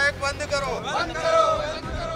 Bike बंद करो, बंद करो, बंद करो।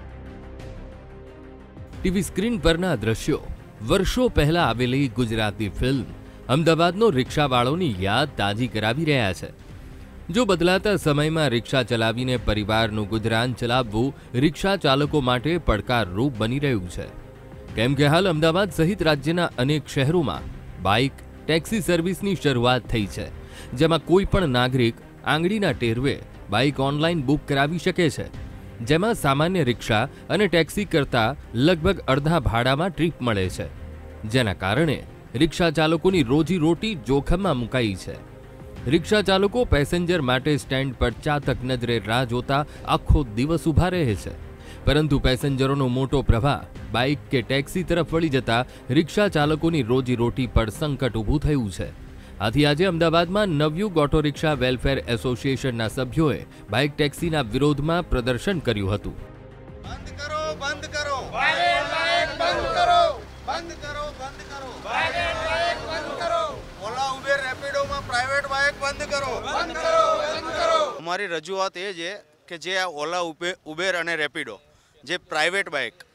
ટીવી સ્ક્રીન પરના દ્રશ્યો વર્ષો પહેલા આવેલી ગુજરાતી ફિલ્મ અમદાવાદનો રિક્ષાવાળોની યાદ તાજી કરાવી રહ્યા છે। જો બદલાતા સમયમાં રિક્ષા ચલાવીને પરિવારનું ગુજરાન ચલાવવું રિક્ષા ચાલકો માટે પડકારરૂપ બની રહ્યું છે, કેમ કે હાલ અમદાવાદ સહિત રાજ્યના અનેક શહેરોમાં બાઇક ટેક્સી સર્વિસની શરૂઆત થઈ છે, જેમાં કોઈ પણ નાગરિક આંગળીના ટેરવે બાઇક ઓનલાઈન બુક કરાવી શકે છે, જેમાં સામાન્ય રિક્ષા અને ટેક્સી કરતાં લગભગ અડધા ભાડામાં ટ્રીપ મળે છે, જેના કારણે રિક્ષા ચાલકોની રોજીરોટી જોખમમાં મુકાઈ છે। રિક્ષા ચાલકો પેસેન્જર માટે સ્ટેન્ડ પર ચાતક નજરે રાહ જોતા આખો દિવસ ઊભા રહે છે, પરંતુ પેસેન્જરોનો મોટો પ્રવાહ બાઇક કે ટેક્સી તરફ વળી જતા રિક્ષા ચાલકોની રોજીરોટી પર સંકટ ઊભું થયું છે। આથી આજે અમદાવાદમાં નવયુગ ઓટો રિક્ષા વેલફેર એસોસિએશનના સભ્યોએ બાઇક ટેક્સીના વિરોધમાં પ્રદર્શન કર્યું હતું। બંધ કરો, બંધ કરો, બાઇક બંધ કરો, બંધ કરો, બંધ કરો, બાઇક બંધ કરો, ઓલા ઉબેર રેપિડોમાં પ્રાઇવેટ બાઇક બંધ કરો, બંધ કરો, બંધ કરો। અમારી રજૂઆત એ છે કે જે આ ઓલા ઉબેર અને રેપિડો જે પ્રાઇવેટ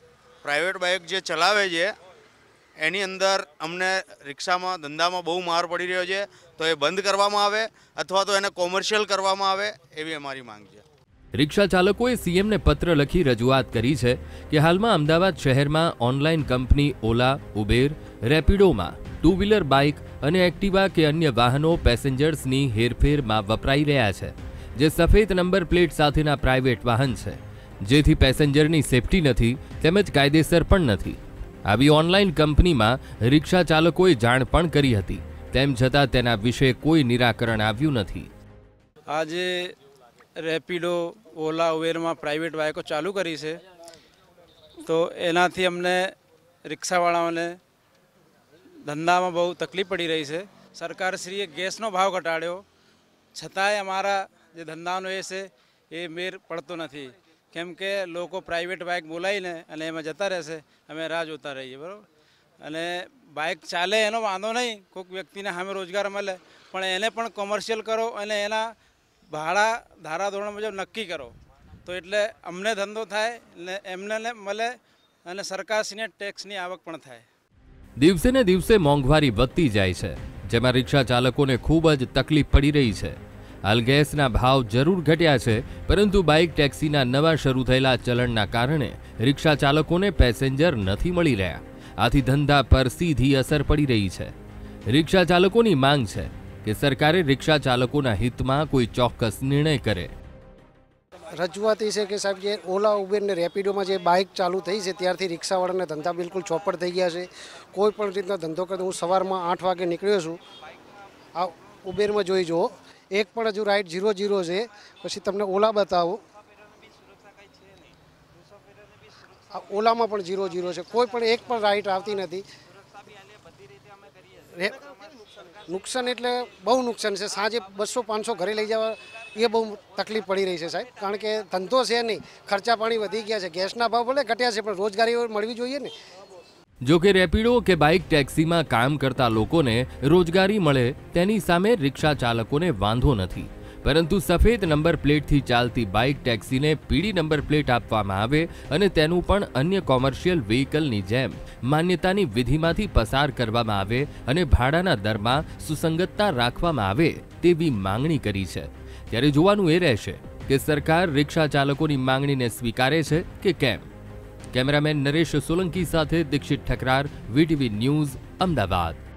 બાઇક જે ચલાવે છે એની અંદર અમને રિક્ષામાં ધંધામાં બહુ માર પડી રહ્યો છે, તો એ બંધ કરવામાં આવે અથવા તો એને કોમર્શિયલ કરવામાં આવે એવી અમારી માંગ છે। રિક્ષા ચાલકોએ સીએમને પત્ર લખી રજૂઆત કરી છે કે હાલમાં અમદાવાદ શહેરમાં ઓનલાઈન કંપની ઓલા ઉબેર રેપિડોમાં ટુ વ્હીલર બાઇક અને એક્ટિવા કે અન્ય વાહનો પેસેન્જર્સની હેરફેરમાં વપરાઈ રહ્યા છે, જે સફેદ નંબર પ્લેટ સાથેના પ્રાઇવેટ વાહન છે, જેથી પેસેન્જરની સેફટી નથી તેમજ કાયદેસર પણ નથી। આવી ઓનલાઈન કંપનીમાં રિક્ષા ચાલકોએ જાણ પણ કરી હતી, તેમ છતાં તેના વિશે કોઈ નિરાકરણ આવ્યું નથી। આજે રેપિડો ઓલા ઉબેરમાં પ્રાઇવેટ બાઇકો ચાલુ કરી છે, તો એનાથી અમને રિક્ષાવાળાઓને ધંધામાં બહુ તકલીફ પડી રહી છે। સરકારશ્રીએ ગેસનો ભાવ ઘટાડ્યો છતાંય અમારા જે ધંધાનો એ છે એ મેર પડતો નથી, કેમ કે લોકો પ્રાઇવેટ બાઇક બોલાવીને અને એમાં જતા રહેશે, અમે રાહ જોતા રહીએ, બરાબર। અને બાઇક ચાલે એનો વાંધો નહીં, કોઈક વ્યક્તિને સામે રોજગાર મળે, પણ એને પણ કોમર્શિયલ કરો અને એના ભાડા ધારાધોરણ મુજબ નક્કી કરો, તો એટલે અમને ધંધો થાય ને એમને મળે અને સરકારશ્રીને ટેક્સની આવક પણ થાય। દિવસે ને દિવસે મોંઘવારી વધતી જાય છે, જેમાં રિક્ષા ચાલકોને ખૂબ જ તકલીફ પડી રહી છે। હાલ ગેસના ભાવ જરૂર ઘટ્યા છે, પરંતુ બાઇક ટેક્સીના નવા શરૂ થયેલા ચલણના કારણે રિક્ષા ચાલકોને પેસેન્જર નથી મળી રહ્યા, આથી ધંધા પર સીધી અસર પડી રહી છે। રિક્ષા ચાલકોની માંગ છે કે સરકારે રિક્ષા ચાલકોના હિતમાં કોઈ ચોક્કસ નિર્ણય કરે। રજૂઆત એ છે કે સાહેબ જે ઓલા ઉબેર ને રેપિડોમાં જે બાઇક ચાલુ થઈ છે ત્યારથી રિક્ષાવાળાના ધંધા બિલકુલ ચોપડ થઈ ગયા છે। કોઈ પણ રીતના ધંધો કરતો હું સવારમાં 8 વાગે નીકળ્યો છું, આ ઉબેરમાં જોઈ જુઓ એક પણ હજુ રાઇડ 0-0 છે, પછી તમને ઓલા બતાવો આ ઓલામાં પણ 0-0 છે, કોઈ પણ એક પણ રાઇડ આવતી નથી। નુકસાન એટલે બહુ નુકસાન છે, સાંજે 200-500 ઘરે લઈ જવા એ બહુ તકલીફ પડી રહી છે સાહેબ, કારણ કે ધંધો છે નહીં, ખર્ચા પાણી વધી ગયા છે, ગેસના ભાવ ભલે ઘટ્યા છે પણ રોજગારી મળવી જોઈએ ને। જો કે રેપિડો કે બાઇક ટેક્સીમાં કામ કરતા લોકોને રોજગારી મળે તેની સામે રિક્ષા ચાલકોને વાંધો નથી, પરંતુ સફેદ નંબર પ્લેટથી ચાલતી બાઇક ટેક્સીને પીળી નંબર પ્લેટ આપવામાં આવે અને તેનું પણ અન્ય કોમર્શિયલ વ્હીકલની જેમ માન્યતાની વિધિમાંથી પસાર કરવામાં આવે અને ભાડાના દરમાં સુસંગતતા રાખવામાં આવે તેવી માંગણી કરી છે। ત્યારે જોવાનું એ રહેશે કે સરકાર રિક્ષા ચાલકોની માંગણીને સ્વીકારે છે કે કેમ। કેમેરામેન નરેશ સોલંકી સાથે દીક્ષિત ઠકરાર, વીટીવી ન્યૂઝ, અમદાવાદ।